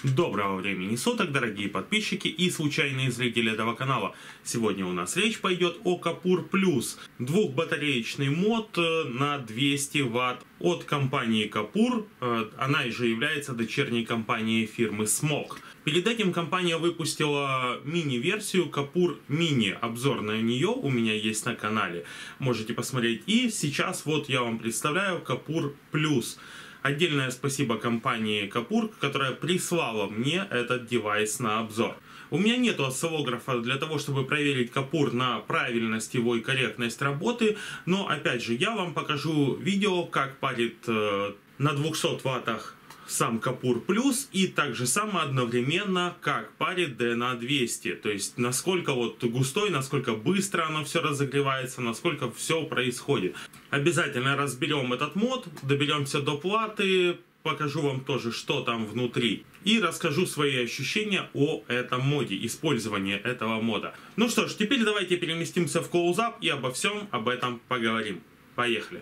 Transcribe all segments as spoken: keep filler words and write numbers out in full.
Доброго времени суток, дорогие подписчики и случайные зрители этого канала. Сегодня у нас речь пойдет о Капур Плюс, двухбатареечный мод на двести ватт от компании Капур. Она же является дочерней компанией фирмы Smog. Перед этим компания выпустила мини-версию Капур Mini. Обзор на нее у меня есть на канале. Можете посмотреть. И сейчас вот я вам представляю Капур Плюс. Отдельное спасибо компании Капур, которая прислала мне этот девайс на обзор. У меня нет осциллографа для того, чтобы проверить Капур на правильность его и корректность работы, но опять же я вам покажу видео, как парит э, на двухсот ваттах сам Капур Плюс и также само одновременно как парит ди эн эй двести, то есть насколько вот густой, насколько быстро оно все разогревается, насколько все происходит. Обязательно разберем этот мод, доберемся до платы, покажу вам тоже, что там внутри и расскажу свои ощущения о этом моде, использовании этого мода. Ну что ж, теперь давайте переместимся в клоузап и обо всем об этом поговорим. Поехали!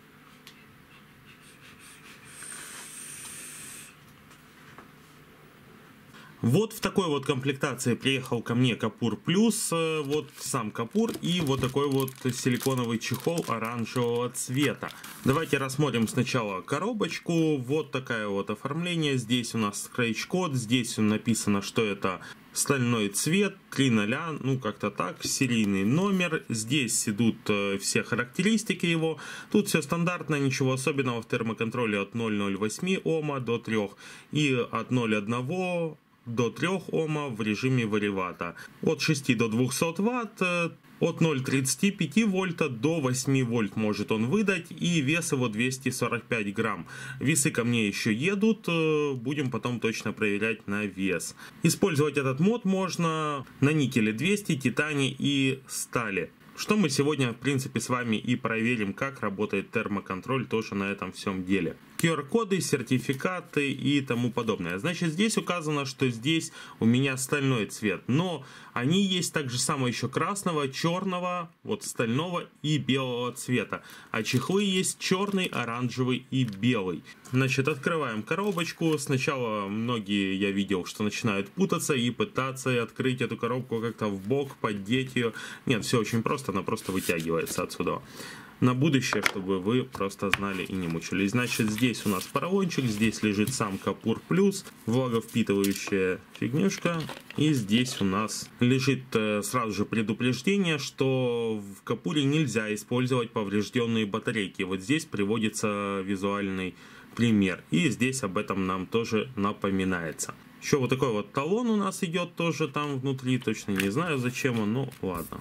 Вот в такой вот комплектации приехал ко мне Капур Плюс, вот сам Капур и вот такой вот силиконовый чехол оранжевого цвета. Давайте рассмотрим сначала коробочку. Вот такое вот оформление. Здесь у нас скретч-код, здесь написано, что это стальной цвет, три ноль, ну как-то так, серийный номер. Здесь идут все характеристики его. Тут все стандартно, ничего особенного в термоконтроле от ноль целых ноль восемь Ома до трёх и от ноль целых одна до трёх Ома в режиме варивата. От шести до двухсот ватт, от ноль целых тридцати пяти вольта до восьми вольт может он выдать, и вес его двести сорок пять грамм. Весы ко мне еще едут, будем потом точно проверять на вес. Использовать этот мод можно на никеле двести, титане и стали. Что мы сегодня, в принципе, с вами и проверим, как работает термоконтроль тоже на этом всем деле. ку ар-коды, сертификаты и тому подобное. Значит, здесь указано, что здесь у меня стальной цвет, но они есть также само еще красного, черного, вот стального и белого цвета. А чехлы есть черный, оранжевый и белый. Значит, открываем коробочку. Сначала многие, я видел, что начинают путаться и пытаться открыть эту коробку как-то в бок, поддеть ее. Нет, все очень просто, она просто вытягивается отсюда. На будущее, чтобы вы просто знали и не мучились. Значит, здесь у нас поролончик, здесь лежит сам Капур Плюс, влаговпитывающая фигнюшка. И здесь у нас лежит э, сразу же предупреждение, что в Капуре нельзя использовать поврежденные батарейки. Вот здесь приводится визуальный пример. И здесь об этом нам тоже напоминается. Еще вот такой вот талон у нас идет тоже там внутри, точно не знаю зачем он, но ладно.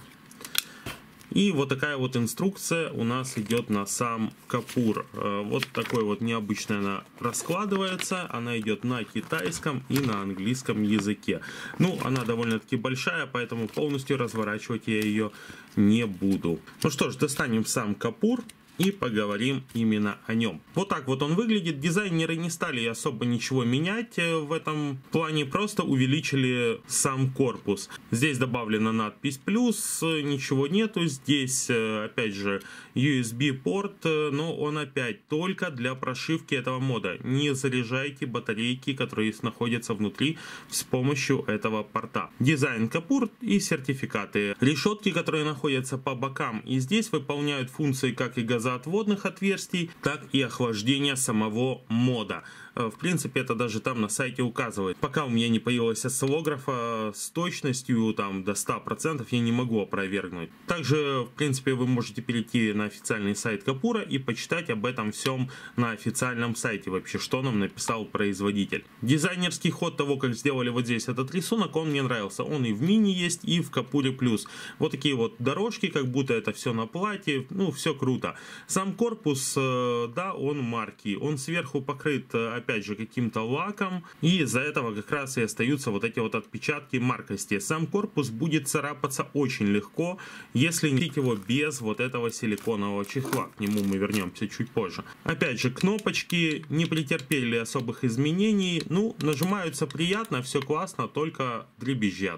И вот такая вот инструкция у нас идет на сам Капур. Вот такой вот необычно она раскладывается. Она идет на китайском и на английском языке. Ну, она довольно-таки большая, поэтому полностью разворачивать я ее не буду. Ну что ж, достанем сам Капур и поговорим именно о нем. Вот так вот он выглядит. Дизайнеры не стали особо ничего менять в этом плане, просто увеличили сам корпус. Здесь добавлена надпись плюс, ничего нету. Здесь опять же ю эс би порт, но он опять только для прошивки этого мода. Не заряжайте батарейки, которые находятся внутри, с помощью этого порта. Дизайн Капур и сертификаты. Решетки, которые находятся по бокам и здесь выполняют функции как и газообразование, отводных отверстий, так и охлаждения самого мода. В принципе, это даже там на сайте указывает. Пока у меня не появилась осциллографа с точностью там до ста процентов, я не могу опровергнуть. Также, в принципе, вы можете перейти на официальный сайт Капура и почитать об этом всем на официальном сайте вообще, что нам написал производитель. Дизайнерский ход того, как сделали вот здесь этот рисунок, он мне нравился. Он и в мини есть, и в Капуре Плюс. Вот такие вот дорожки, как будто это все на платье, ну, все круто. Сам корпус, да, он марки, он сверху покрыт, опять же, каким-то лаком, и из-за этого как раз и остаются вот эти вот отпечатки маркости. Сам корпус будет царапаться очень легко, если носить его без вот этого силиконового чехла. К нему мы вернемся чуть позже. Опять же, кнопочки не претерпели особых изменений, ну, нажимаются приятно, все классно, только дребезжат.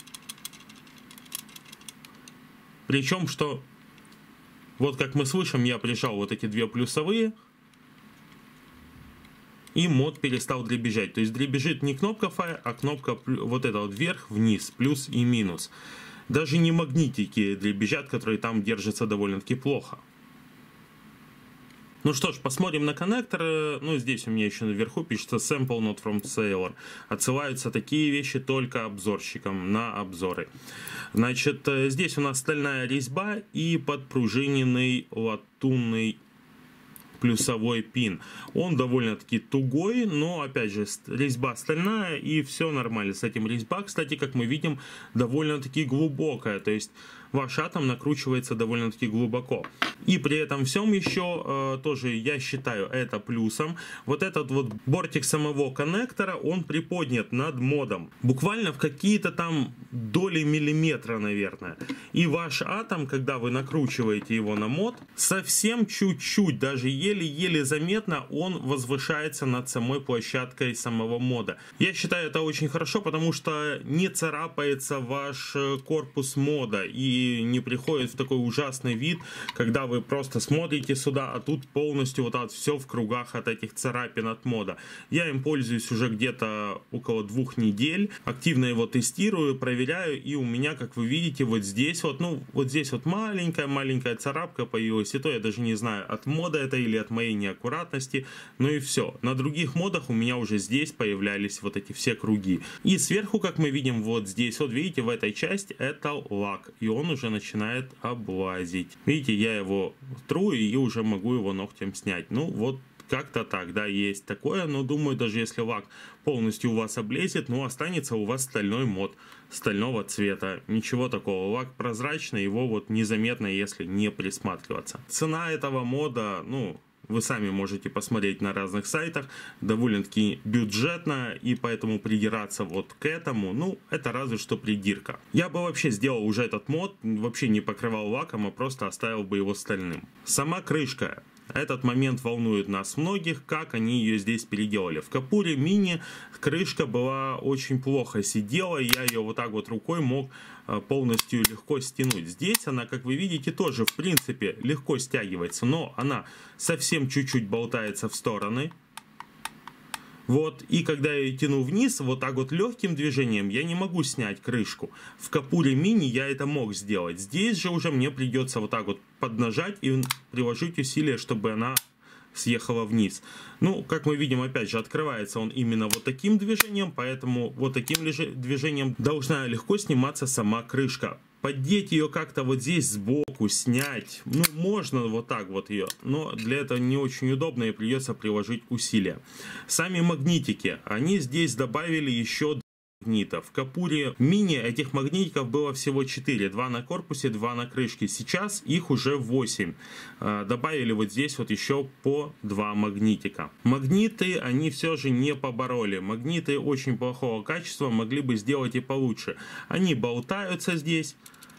Причем, что вот как мы слышим, я прижал вот эти две плюсовые. и мод перестал дребезжать. То есть дребезжит не кнопка Fire, а кнопка вот эта вот вверх, вниз, плюс и минус. Даже не магнитики дребезжат, которые там держатся довольно-таки плохо. Ну что ж, посмотрим на коннектор. Ну, здесь у меня еще наверху пишется Sample Not From Seller. Отсылаются такие вещи только обзорщикам на обзоры. Значит, здесь у нас стальная резьба и подпружиненный латунный плюсовой пин. Он довольно-таки тугой, но, опять же, резьба стальная, и все нормально с этим. Резьба, кстати, как мы видим, довольно-таки глубокая. То есть ваш атом накручивается довольно-таки глубоко. И при этом всем еще э, тоже я считаю это плюсом. Вот этот вот бортик самого коннектора, он приподнят над модом. Буквально в какие-то там доли миллиметра, наверное. И ваш атом, когда вы накручиваете его на мод, совсем чуть-чуть, даже еле-еле заметно, он возвышается над самой площадкой самого мода. Я считаю это очень хорошо, потому что не царапается ваш корпус мода и не приходит в такой ужасный вид, когда вы просто смотрите сюда, а тут полностью вот так все в кругах от этих царапин от мода. Я им пользуюсь уже где-то около двух недель, активно его тестирую, проверяю, и у меня, как вы видите, вот здесь вот, ну, вот здесь вот маленькая-маленькая царапка появилась, и то я даже не знаю, от мода это или от моей неаккуратности, ну и все. На других модах у меня уже здесь появлялись вот эти все круги. И сверху, как мы видим, вот здесь, вот видите, в этой части это лак, и он уже начинает облазить. Видите, я его тру и уже могу его ногтем снять. Ну вот как-то так, да, есть такое, но думаю, даже если лак полностью у вас облезет, ну останется у вас стальной мод стального цвета. Ничего такого, лак прозрачный, его вот незаметно, если не присматриваться. Цена этого мода, ну, вы сами можете посмотреть на разных сайтах, довольно-таки бюджетно, и поэтому придираться вот к этому, ну, это разве что придирка. Я бы вообще сделал уже этот мод, вообще не покрывал лаком, а просто оставил бы его стальным. Сама крышка. Этот момент волнует нас многих, как они ее здесь переделали. В Капуре Мини крышка была очень плохо сидела, я ее вот так вот рукой мог полностью легко стянуть. Здесь она, как вы видите, тоже в принципе легко стягивается, но она совсем чуть-чуть болтается в стороны. Вот, и когда я ее тяну вниз, вот так вот легким движением я не могу снять крышку. В Капуре Мини я это мог сделать. Здесь же уже мне придется вот так вот поднажать и приложить усилия, чтобы она съехала вниз. Ну, как мы видим, опять же, открывается он именно вот таким движением, поэтому вот таким движением должна легко сниматься сама крышка. Поддеть ее как-то вот здесь сбоку, снять, ну, можно вот так вот ее, но для этого не очень удобно и придется приложить усилия. Сами магнитики, они здесь добавили еще магнитов. В Капуре Мини этих магнитиков было всего четыре. два на корпусе, два на крышке. Сейчас их уже восемь. Добавили вот здесь вот еще по два магнитика. Магниты они все же не побороли. Магниты очень плохого качества, могли бы сделать и получше. Они болтаются здесь.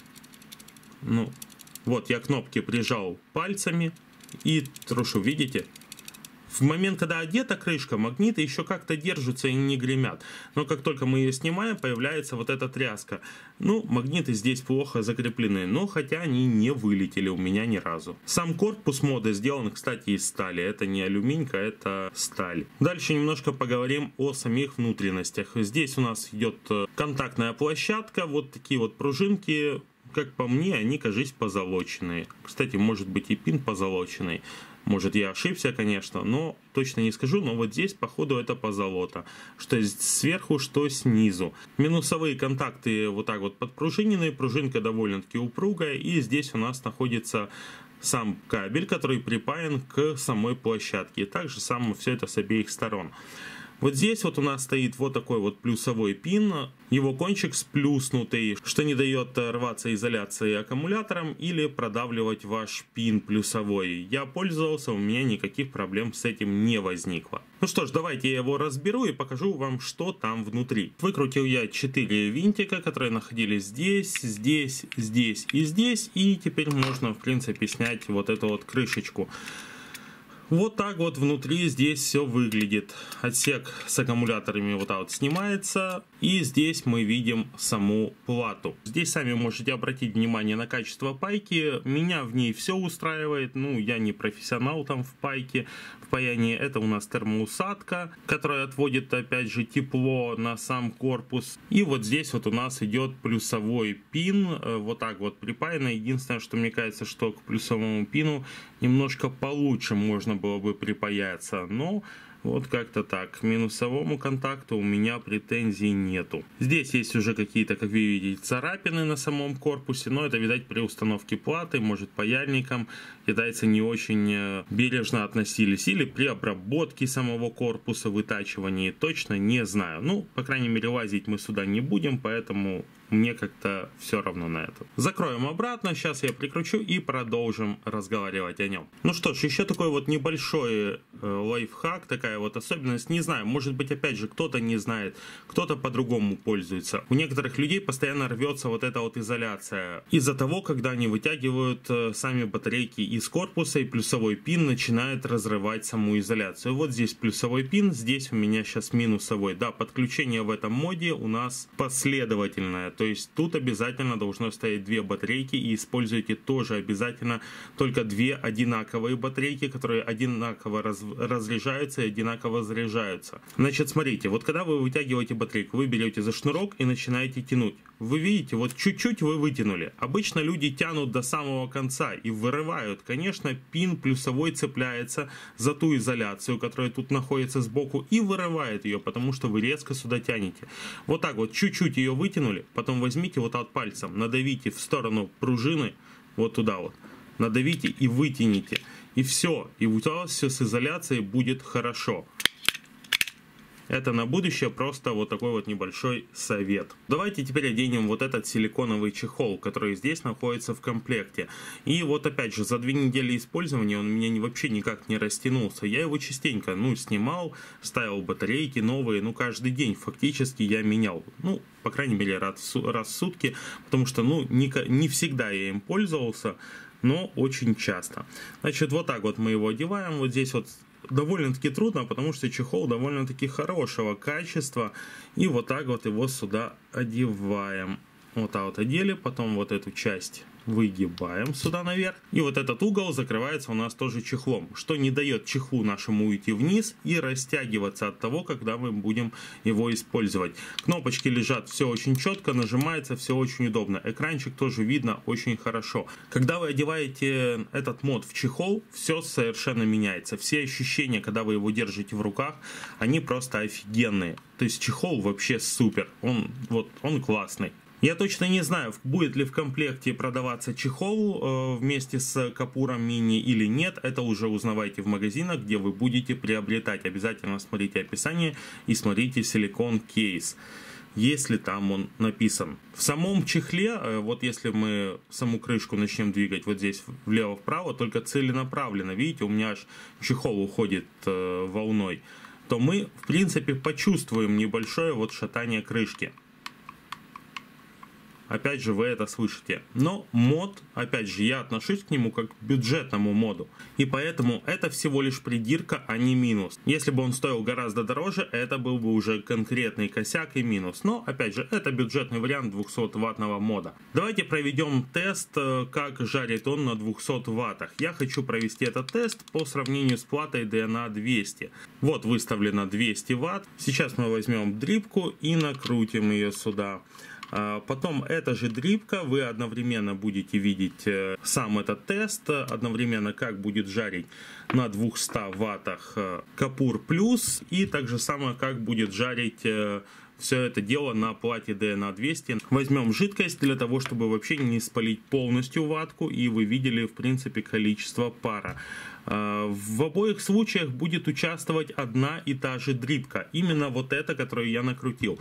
Ну, вот я кнопки прижал пальцами и трушу, видите? В момент, когда одета крышка, магниты еще как-то держатся и не гремят. Но как только мы ее снимаем, появляется вот эта тряска. Ну, магниты здесь плохо закреплены, но хотя они не вылетели у меня ни разу. Сам корпус мода сделан, кстати, из стали. Это не алюминька, это сталь. Дальше немножко поговорим о самих внутренностях. Здесь у нас идет контактная площадка, вот такие вот пружинки. Как по мне, они, кажись, позолоченные. Кстати, может быть и пин позолоченный. Может, я ошибся, конечно, но точно не скажу. Но вот здесь, походу, это позолота. Что сверху, что снизу. Минусовые контакты вот так вот подпружиненные. Пружинка довольно-таки упругая. И здесь у нас находится сам кабель, который припаян к самой площадке. И также само все это с обеих сторон. Вот здесь вот у нас стоит вот такой вот плюсовой пин, его кончик сплюснутый, что не дает рваться изоляции аккумулятором или продавливать ваш пин плюсовой. Я пользовался, у меня никаких проблем с этим не возникло. Ну что ж, давайте я его разберу и покажу вам, что там внутри. Выкрутил я четыре винтика, которые находились здесь, здесь, здесь и здесь, и теперь можно в принципе снять вот эту вот крышечку. Вот так вот внутри здесь все выглядит. Отсек с аккумуляторами вот так вот снимается. И здесь мы видим саму плату. Здесь сами можете обратить внимание на качество пайки. Меня в ней все устраивает. Ну, я не профессионал там в пайке. В паянии. Это у нас термоусадка, которая отводит опять же тепло на сам корпус. И вот здесь вот у нас идет плюсовой пин, вот так вот припаяно. Единственное, что мне кажется, что к плюсовому пину немножко получше можно было бы припаяться, но вот как-то так. К минусовому контакту у меня претензий нету. Здесь есть уже какие-то, как вы видите, царапины на самом корпусе, но это, видать, при установке платы, может, паяльником китайцы не очень бережно относились. Или при обработке самого корпуса, вытачивании, точно не знаю. Ну, по крайней мере, лазить мы сюда не будем, поэтому мне как-то все равно на это. Закроем обратно, сейчас я прикручу и продолжим разговаривать о нем. Ну что ж, еще такой вот небольшой э, лайфхак, такая вот особенность, не знаю, может быть, опять же, кто-то не знает, кто-то по-другому пользуется. У некоторых людей постоянно рвется вот эта вот изоляция. Из-за того, когда они вытягивают э, сами батарейки из корпуса, и плюсовой пин начинает разрывать саму изоляцию. Вот здесь плюсовой пин, здесь у меня сейчас минусовой. Да, подключение в этом моде у нас последовательное. То есть тут обязательно должно стоять две батарейки, и используйте тоже обязательно только две одинаковые батарейки, которые одинаково раз, разряжаются и одинаково заряжаются. Значит, смотрите, вот когда вы вытягиваете батарейку, вы берете за шнурок и начинаете тянуть. Вы видите, вот чуть-чуть вы вытянули. Обычно люди тянут до самого конца и вырывают. Конечно, пин плюсовой цепляется за ту изоляцию, которая тут находится сбоку, и вырывает ее, потому что вы резко сюда тянете. Вот так вот, чуть-чуть ее вытянули, потом возьмите вот от пальцем, надавите в сторону пружины, вот туда вот, надавите и вытяните. И все, и у вас все с изоляцией будет хорошо. Это на будущее просто вот такой вот небольшой совет. Давайте теперь оденем вот этот силиконовый чехол, который здесь находится в комплекте. И вот опять же, за две недели использования он у меня вообще никак не растянулся. Я его частенько, ну, снимал, ставил батарейки новые, ну, каждый день фактически я менял. Ну, по крайней мере, раз, раз в сутки, потому что, ну, не, не всегда я им пользовался, но очень часто. Значит, вот так вот мы его одеваем. Вот здесь вот довольно-таки трудно, потому что чехол довольно-таки хорошего качества. И вот так вот его сюда одеваем. Вот так вот одели, потом вот эту часть выгибаем сюда наверх. И вот этот угол закрывается у нас тоже чехлом, что не дает чехлу нашему уйти вниз и растягиваться от того, когда мы будем его использовать. Кнопочки лежат, все очень четко, нажимается, все очень удобно. Экранчик тоже видно очень хорошо. Когда вы одеваете этот мод в чехол, все совершенно меняется. Все ощущения, когда вы его держите в руках, они просто офигенные. То есть чехол вообще супер, он, вот, он классный. Я точно не знаю, будет ли в комплекте продаваться чехол э, вместе с Капуром мини или нет. Это уже узнавайте в магазинах, где вы будете приобретать. Обязательно смотрите описание и смотрите силикон кейс, если там он написан. В самом чехле, э, вот если мы саму крышку начнем двигать вот здесь влево-вправо, только целенаправленно, видите, у меня аж чехол уходит э, волной, то мы, в принципе, почувствуем небольшое вот шатание крышки. Опять же, вы это слышите. Но мод, опять же, я отношусь к нему как к бюджетному моду. И поэтому это всего лишь придирка, а не минус. Если бы он стоил гораздо дороже, это был бы уже конкретный косяк и минус. Но, опять же, это бюджетный вариант двухсотваттного мода. Давайте проведем тест, как жарит он на двухсот ваттах. Я хочу провести этот тест по сравнению с платой ди эн эй двести. Вот выставлено двести ватт. Сейчас мы возьмем дрипку и накрутим ее сюда. Потом эта же дрипка, вы одновременно будете видеть сам этот тест, одновременно как будет жарить на двухстах ваттах Капур плюс, и так же самое, как будет жарить все это дело на плате ди эн эй двести. Возьмем жидкость для того, чтобы вообще не спалить полностью ватку, и вы видели, в принципе, количество пара. В обоих случаях будет участвовать одна и та же дрипка, именно вот эта, которую я накрутил.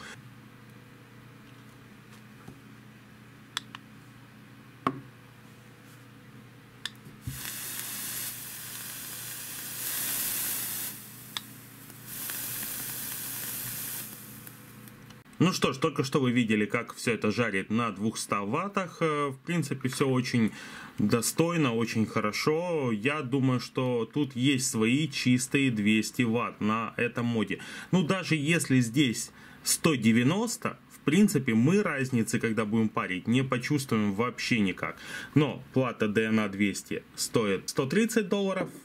Ну что ж, только что вы видели, как все это жарит на двухстах ваттах. В принципе, все очень достойно, очень хорошо. Я думаю, что тут есть свои чистые двести ватт на этом моде. Ну, даже если здесь сто девяносто, в принципе, мы разницы, когда будем парить, не почувствуем вообще никак. Но плата ди эн эй двести стоит сто тридцать долларов.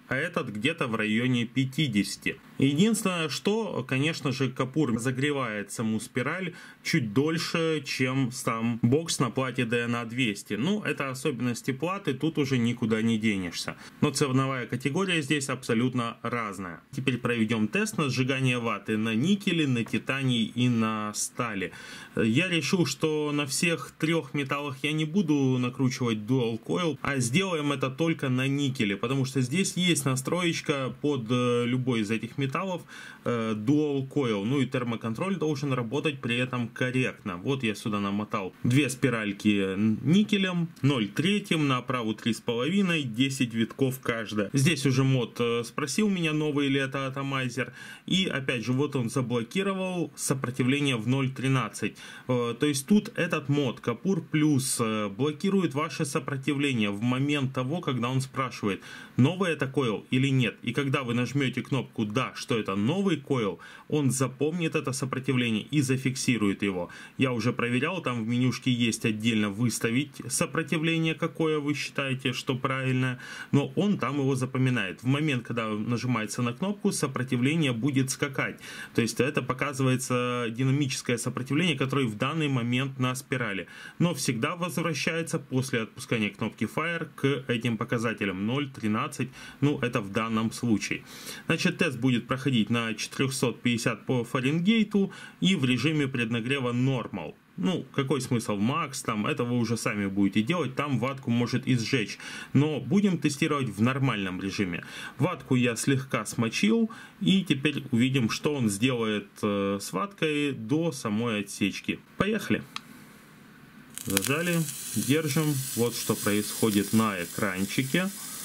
а этот где-то в районе пятидесяти. Единственное, что, конечно же, Капур загревает саму спираль чуть дольше, чем сам бокс на плате ди эн эй двести. Ну, это особенности платы, тут уже никуда не денешься. Но ценовая категория здесь абсолютно разная. Теперь проведем тест на сжигание ваты на никеле, на титании и на стали. Я решил, что на всех трех металлах я не буду накручивать Dual Coil, а сделаем это только на никеле, потому что здесь есть настроечка под любой из этих металлов Dual Coil. Ну и термоконтроль должен работать при этом корректно. Вот я сюда намотал две спиральки никелем, ноль третьим, на оправу три с половиной, десять витков каждая. Здесь уже мод спросил меня, новый ли это атомайзер, и опять же вот он заблокировал сопротивление в ноль тринадцать. То есть тут этот мод Капур Плюс блокирует ваше сопротивление в момент того, когда он спрашивает, новый это койл или нет. И когда вы нажмете кнопку «Да», что это новый койл, он запомнит это сопротивление и зафиксирует его. Я уже проверял, там в менюшке есть отдельно выставить сопротивление, какое вы считаете, что правильное, но он там его запоминает. В момент, когда нажимается на кнопку, сопротивление будет скакать. То есть это показывается динамическое сопротивление, которое в данный момент на спирали. Но всегда возвращается после отпускания кнопки Fire к этим показателям ноль тринадцать. Ну, это в данном случае. Значит, тест будет проходить на четыреста пятьдесят по Фаренгейту и в режиме преднагрева Normal. Ну, какой смысл Max, там, это вы уже сами будете делать, там ватку может и сжечь. Но будем тестировать в нормальном режиме. Ватку я слегка смочил, и теперь увидим, что он сделает э, с ваткой до самой отсечки. Поехали! Зажали, держим. Вот что происходит на экранчике.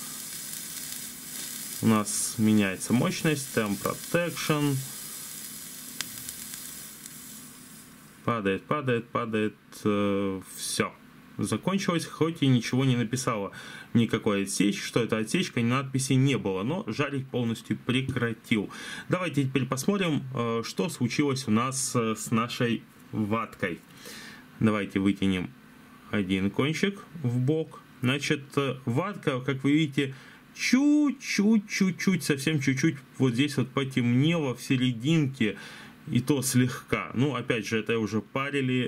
У нас меняется мощность, Temp Protection. Падает, падает, падает. Э, все. Закончилось, хоть и ничего не написала. Никакой отсечки, что это отсечка, надписи не было. Но жарить полностью прекратил. Давайте теперь посмотрим, э, что случилось у нас э, с нашей ваткой. Давайте вытянем один кончик в бок. Значит, э, ватка, как вы видите, чуть-чуть, чуть-чуть, совсем чуть-чуть вот здесь вот потемнело в серединке. И то слегка. Ну, опять же, это уже парили.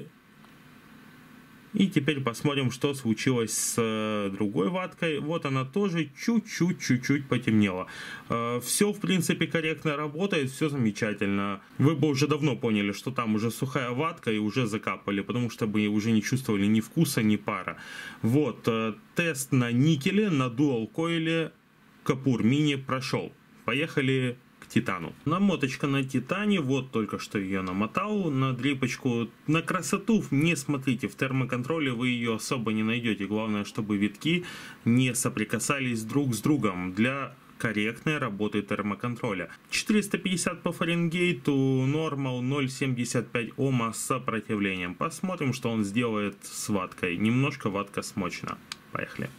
И теперь посмотрим, что случилось с другой ваткой. Вот она тоже чуть-чуть, чуть-чуть потемнела. Все, в принципе, корректно работает, все замечательно. Вы бы уже давно поняли, что там уже сухая ватка и уже закапали, потому что бы уже не чувствовали ни вкуса, ни пара. Вот, тест на никеле, на Dual Coil Капур Мини прошел. Поехали к Титану. Намоточка на Титане, вот только что ее намотал на дрипочку. На красоту не смотрите, в термоконтроле вы ее особо не найдете. Главное, чтобы витки не соприкасались друг с другом для корректной работы термоконтроля. четыреста пятьдесят по Фаренгейту, Normal ноль семьдесят пять Ома с сопротивлением. Посмотрим, что он сделает с ваткой. Немножко ватка смочена. Поехали.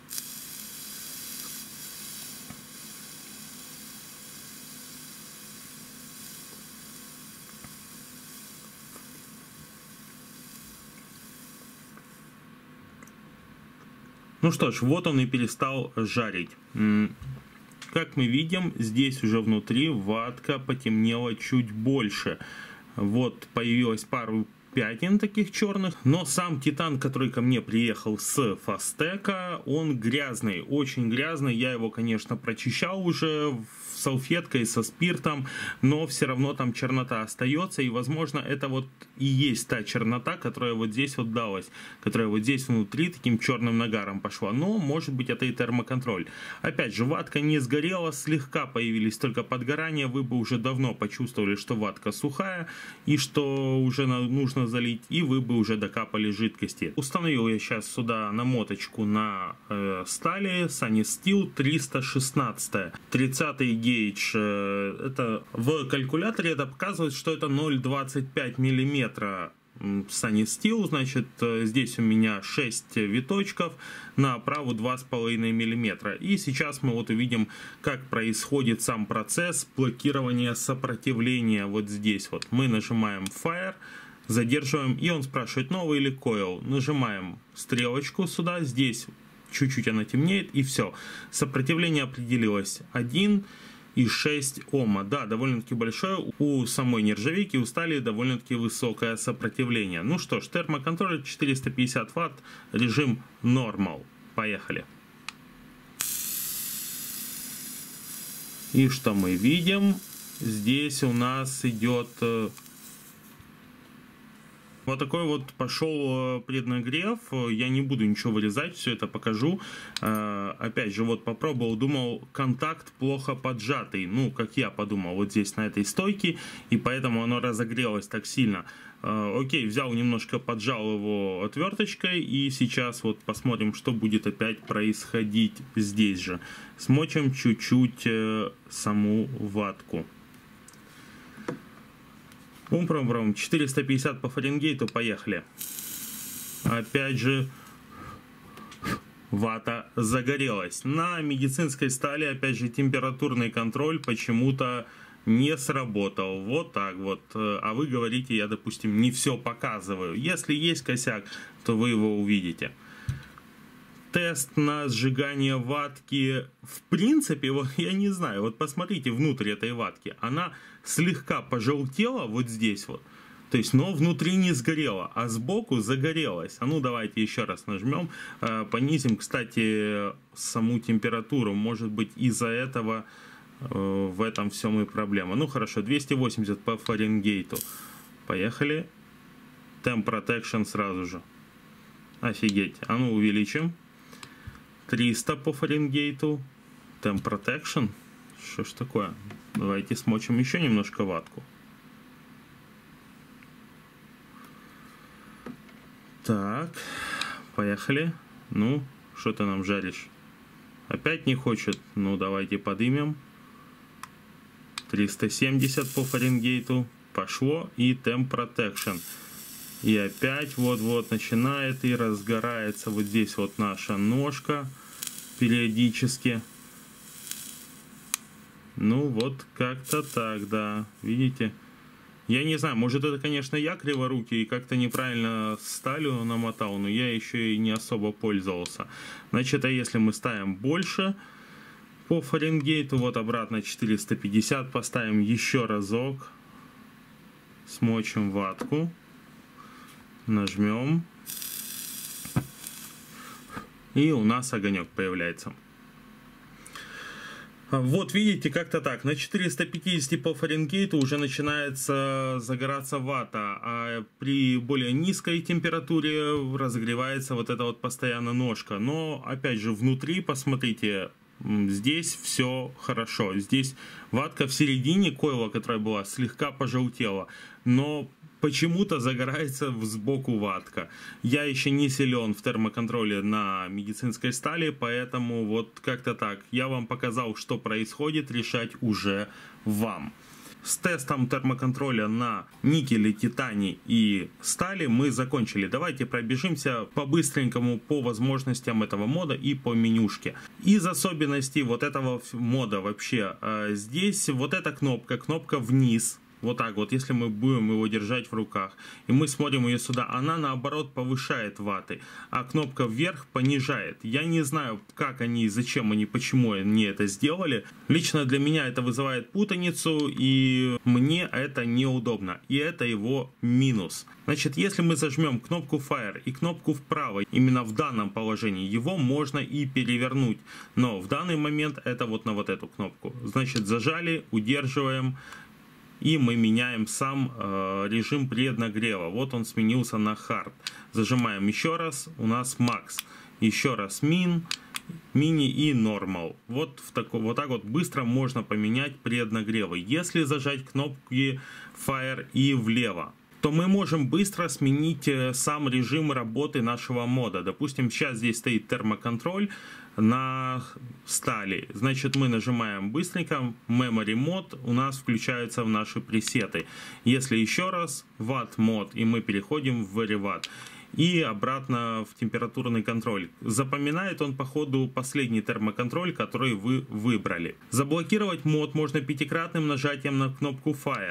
Ну что ж, вот он и перестал жарить. Как мы видим, здесь уже внутри ватка потемнела чуть больше. Вот появилась пару пятен таких черных. Но сам Титан, который ко мне приехал с Фастека, он грязный, очень грязный. Я его, конечно, прочищал уже салфеткой со спиртом, но все равно там чернота остается, и, возможно, это вот и есть та чернота, которая вот здесь вот далась, которая вот здесь внутри таким черным нагаром пошла, но, может быть, это и термоконтроль. Опять же, ватка не сгорела, слегка появились только подгорания, вы бы уже давно почувствовали, что ватка сухая, и что уже нужно залить, и вы бы уже докапали жидкости. Установил я сейчас сюда намоточку на э, стали Sunny Steel триста шестнадцать, тридцатый гейдж. Это в калькуляторе это показывает, что это ноль целых двадцать пять миллиметра Sunny Steel, значит, здесь у меня шесть виточков, на оправу два с половиной миллиметра. И сейчас мы вот увидим, как происходит сам процесс блокирования сопротивления вот здесь вот. Мы нажимаем Fire, задерживаем, и он спрашивает, новый или coil. Нажимаем стрелочку сюда, здесь чуть-чуть она темнеет, и все. Сопротивление определилось один и шесть Ома. Да, довольно-таки большое. У самой нержавейки, у стали довольно-таки высокое сопротивление. Ну что ж, термоконтроль четыреста пятьдесят ватт, режим Normal. Поехали. И что мы видим? Здесь у нас идет вот такой вот пошел преднагрев. Я не буду ничего вырезать, все это покажу. Опять же, вот попробовал, думал, контакт плохо поджатый. Ну, как я подумал, вот здесь на этой стойке. И поэтому оно разогрелось так сильно. Окей, взял немножко, поджал его отверточкой. И сейчас вот посмотрим, что будет опять происходить здесь же. Смочим чуть-чуть саму ватку. Умпром-пром, четыреста пятьдесят по Фаренгейту, поехали. Опять же, вата загорелась. На медицинской стали, опять же, температурный контроль почему-то не сработал. Вот так вот. А вы говорите, я, допустим, не все показываю. Если есть косяк, то вы его увидите. Тест на сжигание ватки, в принципе, вот я не знаю, вот посмотрите внутрь этой ватки, она слегка пожелтела вот здесь вот, то есть, но внутри не сгорела, а сбоку загорелась. А ну давайте еще раз нажмем, понизим, кстати, саму температуру, может быть из-за этого в этом всем и проблема. Ну хорошо, двести восемьдесят по Фаренгейту, поехали, Temp Protection сразу же, офигеть, а ну увеличим. триста по Фаренгейту. Temp Protection. Что ж такое? Давайте смочим еще немножко ватку. Так. Поехали. Ну, что ты нам жаришь? Опять не хочет? Ну, давайте подымем. триста семьдесят по Фаренгейту. Пошло. И Temp Protection. И опять вот-вот начинает и разгорается вот здесь вот наша ножка периодически. Ну вот как-то так, да. Видите? Я не знаю, может это, конечно, я криворукий и как-то неправильно сталью намотал, но я еще и не особо пользовался. Значит, а если мы ставим больше по Фаренгейту, вот обратно четыреста пятьдесят, поставим еще разок. Смочим ватку. Нажмем. И у нас огонек появляется. Вот видите, как-то так. На четыреста пятьдесят по Фаренгейту уже начинается загораться вата. А при более низкой температуре разогревается вот эта вот постоянно ножка. Но опять же внутри, посмотрите, здесь все хорошо. Здесь ватка в середине, койла, которая была, слегка пожелтела. Но почему-то загорается сбоку ватка. Я еще не силен в термоконтроле на медицинской стали, поэтому вот как-то так. Я вам показал, что происходит, решать уже вам. С тестом термоконтроля на никеле, титане и стали мы закончили. Давайте пробежимся по-быстренькому по возможностям этого мода и по менюшке. Из особенностей вот этого мода вообще, здесь вот эта кнопка, кнопка вниз. Вот так вот, если мы будем его держать в руках, и мы смотрим ее сюда, она наоборот повышает ваты, а кнопка вверх понижает. Я не знаю, как они, зачем они, почему они это сделали. Лично для меня это вызывает путаницу, и мне это неудобно. И это его минус. Значит, если мы зажмем кнопку Fire и кнопку вправо, именно в данном положении, его можно и перевернуть. Но в данный момент это вот на вот эту кнопку. Значит, зажали, удерживаем. И мы меняем сам э, режим преднагрева. Вот он сменился на Hard. Зажимаем еще раз. У нас Max. Еще раз Min, Mini и Normal. Вот, в тако, вот так вот быстро можно поменять преднагревы. Если зажать кнопки Fire и влево, то мы можем быстро сменить сам режим работы нашего мода. Допустим, сейчас здесь стоит термоконтроль на стали. Значит, мы нажимаем быстренько Memory Mode, у нас включаются в наши пресеты. Если еще раз Watt Mode, и мы переходим в Very Watt. И обратно в температурный контроль. Запоминает он по ходу последний термоконтроль, который вы выбрали. Заблокировать мод можно пятикратным нажатием на кнопку Fire.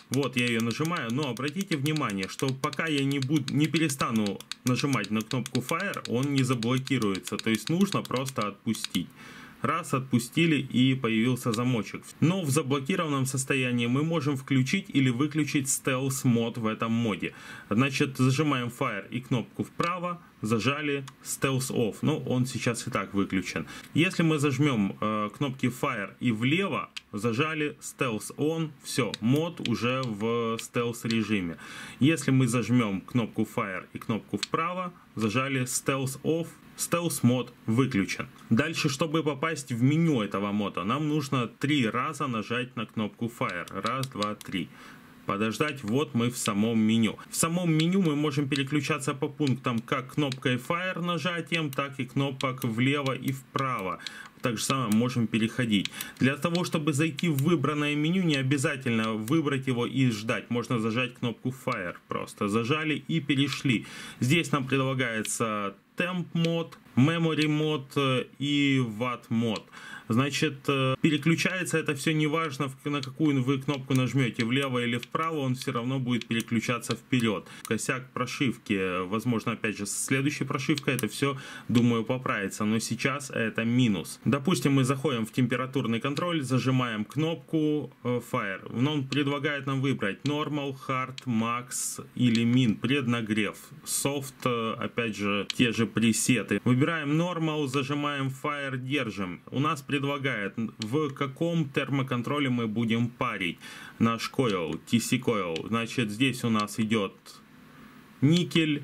Вот я ее нажимаю, но обратите внимание, что пока я не, буду, не перестану нажимать на кнопку Fire, он не заблокируется. То есть нужно просто отпустить. Раз, отпустили, и появился замочек. Но в заблокированном состоянии мы можем включить или выключить Stealth мод в этом моде. Значит, зажимаем Fire и кнопку вправо, зажали Stealth Off. Ну, он сейчас и так выключен. Если мы зажмем э, кнопки Fire и влево, зажали Stealth On, все, мод уже в Stealth режиме. Если мы зажмем кнопку Fire и кнопку вправо, зажали Stealth Off, Stealth мод выключен. Дальше, чтобы попасть в меню этого мода, нам нужно три раза нажать на кнопку Fire. Раз, два, три. Подождать, вот мы в самом меню. В самом меню мы можем переключаться по пунктам как кнопкой Fire нажатием, так и кнопок влево и вправо. Так же самое можем переходить. Для того, чтобы зайти в выбранное меню, не обязательно выбрать его и ждать. Можно зажать кнопку Fire. Просто зажали и перешли. Здесь нам предлагается Temp мод, Memory мод и Watt мод. Значит, переключается это все неважно, на какую вы кнопку нажмете, влево или вправо, он все равно будет переключаться вперед. Косяк прошивки, возможно, опять же, с следующей прошивкой это все, думаю, поправится, но сейчас это минус. Допустим, мы заходим в температурный контроль, зажимаем кнопку Fire. Он предлагает нам выбрать Normal, Hard, Max или Min, преднагрев. Soft, опять же, те же пресеты. Выбираем Normal, зажимаем Fire, держим. У нас предлагает, в каком термоконтроле мы будем парить наш coil, ти си coil. Значит, здесь у нас идет никель,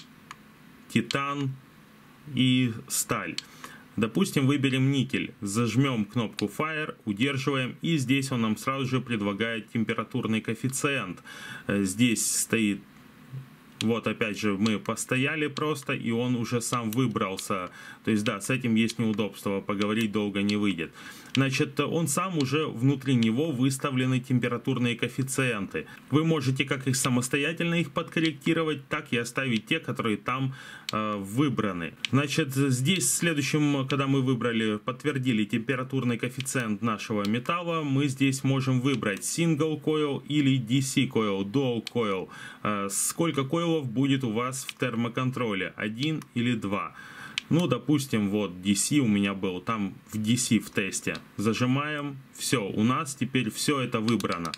титан и сталь. Допустим, выберем никель, зажмем кнопку Fire, удерживаем, и здесь он нам сразу же предлагает температурный коэффициент. Здесь стоит, вот опять же мы постояли просто, и он уже сам выбрался. То есть да, с этим есть неудобство, поговорить долго не выйдет. Значит, он сам уже внутри него выставлены температурные коэффициенты. Вы можете как их самостоятельно их подкорректировать, так и оставить те, которые там э, выбраны. Значит, здесь следующим, когда мы выбрали, подтвердили температурный коэффициент нашего металла, мы здесь можем выбрать Single Coil или ди си Coil, Dual Coil. Э, сколько коилов будет у вас в термоконтроле? Один или два? Ну, допустим, вот ди си у меня был, там в ди си в тесте. Зажимаем, все, у нас теперь все это выбрано.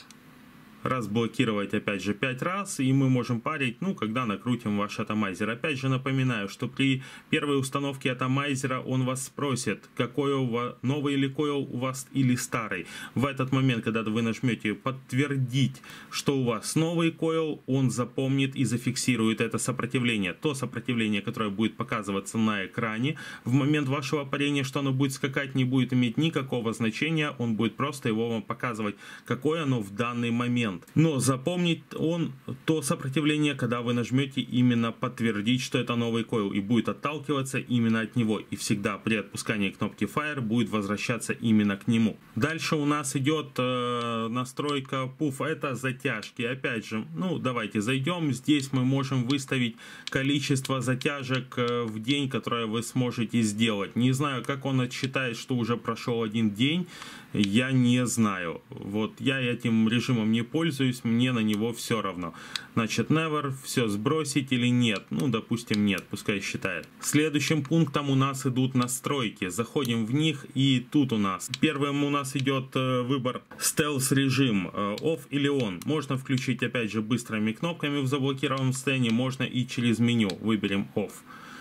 Разблокировать опять же пять раз, и мы можем парить, ну, когда накрутим ваш атомайзер. Опять же напоминаю, что при первой установке атомайзера он вас спросит, какой у вас, новый или койл у вас или старый. В этот момент, когда вы нажмете подтвердить, что у вас новый койл, он запомнит и зафиксирует это сопротивление. То сопротивление, которое будет показываться на экране в момент вашего парения, что оно будет скакать, не будет иметь никакого значения, он будет просто его вам показывать, какое оно в данный момент. Но запомнить он то сопротивление, когда вы нажмете именно подтвердить, что это новый койл, и будет отталкиваться именно от него. И всегда при отпускании кнопки Fire будет возвращаться именно к нему. Дальше у нас идет э, настройка пуф, это затяжки. Опять же, ну давайте зайдем. Здесь мы можем выставить количество затяжек э, в день, которое вы сможете сделать. Не знаю, как он отсчитает, что уже прошел один день. Я не знаю. Вот я этим режимом не пользуюсь, мне на него все равно. Значит, never, все сбросить или нет? Ну, допустим, нет, пускай считает. Следующим пунктом у нас идут настройки. Заходим в них, и тут у нас первым у нас идет выбор Stealth режим, off или on. Можно включить, опять же, быстрыми кнопками в заблокированном состоянии, можно и через меню. Выберем off.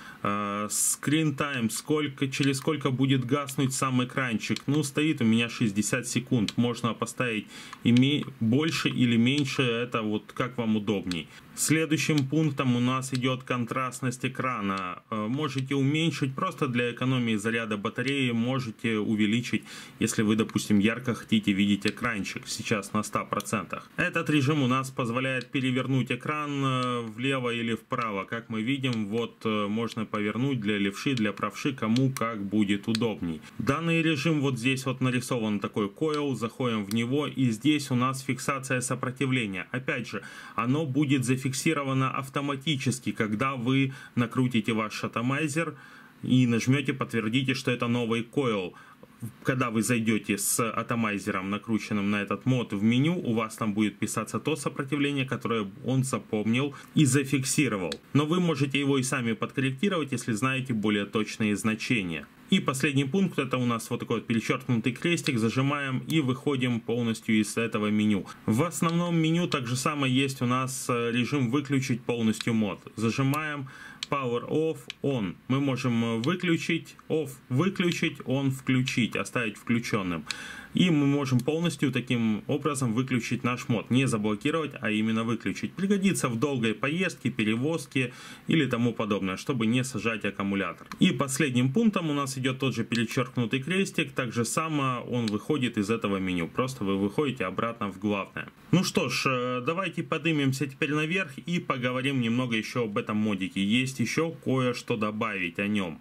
Screen time, сколько, через сколько будет гаснуть сам экранчик. Ну, стоит у меня шестьдесят секунд. Можно поставить име... больше или меньше, это вот как вам удобней. Следующим пунктом у нас идет контрастность экрана. Можете уменьшить просто для экономии заряда батареи, можете увеличить, если вы, допустим, ярко хотите видеть экранчик, сейчас на ста процентах. Этот режим у нас позволяет перевернуть экран влево или вправо. Как мы видим, вот можно повернуть для левши, для правши, кому как будет удобней. Данный режим вот здесь вот нарисован такой coil, заходим в него, и здесь у нас фиксация сопротивления. Опять же, оно будет зафиксировано фиксировано автоматически, когда вы накрутите ваш атомайзер и нажмете подтвердите, что это новый койл. когда вы зайдете с атомайзером, накрученным на этот мод, в меню, у вас там будет писаться то сопротивление, которое он запомнил и зафиксировал. Но вы можете его и сами подкорректировать, если знаете более точные значения. И последний пункт, это у нас вот такой вот перечеркнутый крестик, зажимаем и выходим полностью из этого меню. В основном меню также самое есть у нас режим выключить полностью мод. Зажимаем Power Off, On. Мы можем выключить, Off выключить, On включить, оставить включенным. И мы можем полностью таким образом выключить наш мод. Не заблокировать, а именно выключить. Пригодится в долгой поездке, перевозке или тому подобное, чтобы не сажать аккумулятор. И последним пунктом у нас идет тот же перечеркнутый крестик. Так же само он выходит из этого меню. Просто вы выходите обратно в главное. Ну что ж, давайте поднимемся теперь наверх и поговорим немного еще об этом модике. Есть еще кое-что добавить о нем.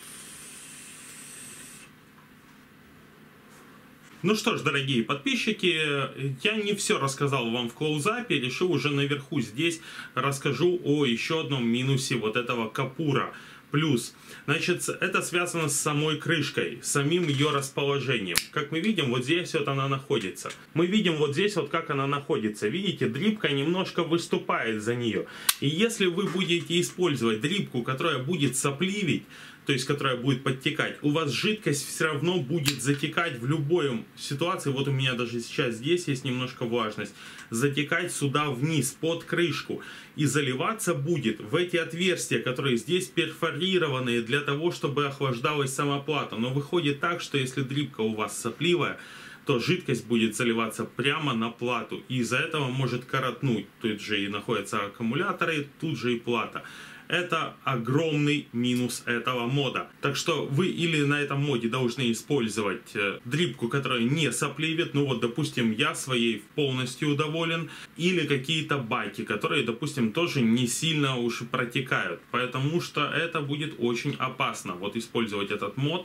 Ну что ж, дорогие подписчики, я не все рассказал вам в клоузапе, решил уже наверху здесь расскажу о еще одном минусе вот этого Капура Плюс. Значит, это связано с самой крышкой, с самим ее расположением. Как мы видим, вот здесь вот она находится. Мы видим вот здесь вот как она находится. Видите, дрипка немножко выступает за нее. И если вы будете использовать дрипку, которая будет сопливить, то есть которая будет подтекать, у вас жидкость все равно будет затекать в любой ситуации. Вот у меня даже сейчас здесь есть немножко влажность. Затекать сюда вниз, под крышку. И заливаться будет в эти отверстия, которые здесь перфорированные для того, чтобы охлаждалась сама плата. Но выходит так, что если дрипка у вас сопливая, то жидкость будет заливаться прямо на плату. И из-за этого может коротнуть. Тут же и находятся аккумуляторы, тут же и плата. Это огромный минус этого мода. Так что вы или на этом моде должны использовать дрипку, которая не сопливит. Ну вот, допустим, я своей полностью доволен. Или какие-то байки, которые, допустим, тоже не сильно уж протекают. Потому что это будет очень опасно. Вот использовать этот мод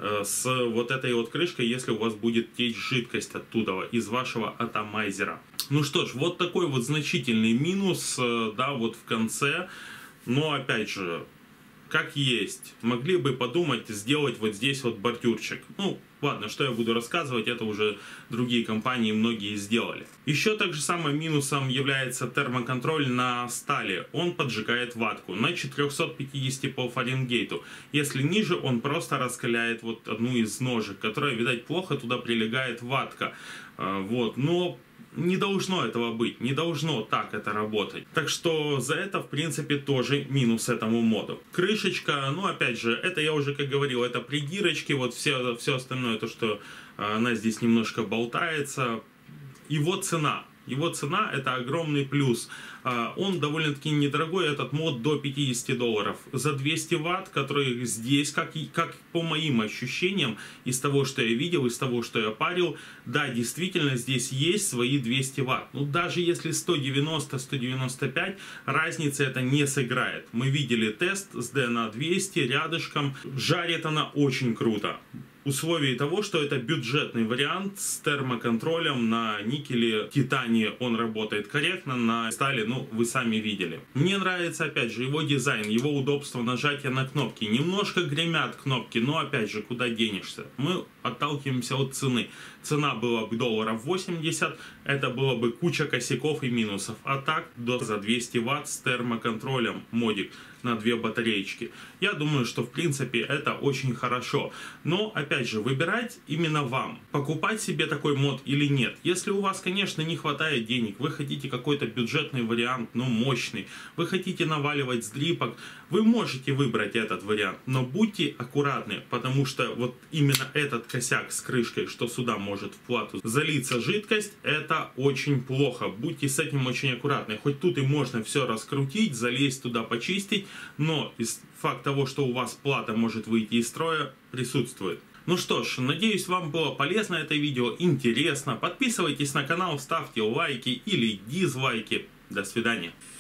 с вот этой вот крышкой, если у вас будет течь жидкость оттуда, из вашего атомайзера. Ну что ж, вот такой вот значительный минус, да, вот в конце. Но опять же, как есть, могли бы подумать сделать вот здесь вот бордюрчик. Ну, ладно, что я буду рассказывать, это уже другие компании многие сделали. Еще также самым минусом является термоконтроль на стали. Он поджигает ватку на четырехсот пятидесяти по Фаренгейту. Если ниже, он просто раскаляет вот одну из ножек, которая, видать, плохо туда прилегает ватка. Вот, но не должно этого быть, не должно так это работать. Так что за это, в принципе, тоже минус этому моду. Крышечка, ну, опять же, это я уже, как говорил, это придирочки, вот все, все остальное, то, что она здесь немножко болтается. Его цена. Его цена — это огромный плюс. Он довольно-таки недорогой, этот мод до пятидесяти долларов. За двести ватт, которые здесь, как, как по моим ощущениям, из того, что я видел, из того, что я парил, да, действительно, здесь есть свои двести ватт. Ну, даже если сто девяносто — сто девяносто пять, разницы это не сыграет. Мы видели тест с ди на двести рядышком. Жарит она очень круто. Условии того, что это бюджетный вариант с термоконтролем на никеле, титане он работает корректно, на стали, ну, вы сами видели. Мне нравится, опять же, его дизайн, его удобство нажатия на кнопки. Немножко гремят кнопки, но, опять же, куда денешься? Мы отталкиваемся от цены. Цена была бы долларов восемьдесят, это было бы куча косяков и минусов. А так, до за двести ватт с термоконтролем модик на две батареечки. Я думаю, что в принципе это очень хорошо. Но, опять же, выбирать именно вам, покупать себе такой мод или нет. Если у вас, конечно, не хватает денег, вы хотите какой-то бюджетный вариант, но мощный, вы хотите наваливать с дрипок, вы можете выбрать этот вариант. Но будьте аккуратны, потому что вот именно этот косяк с крышкой, что сюда может в плату залиться жидкость, это очень плохо. Будьте с этим очень аккуратны. Хоть тут и можно все раскрутить, залезть туда, почистить, но факт того, что у вас плата может выйти из строя, присутствует. Ну что ж, надеюсь, вам было полезно это видео, интересно. Подписывайтесь на канал, ставьте лайки или дизлайки. До свидания.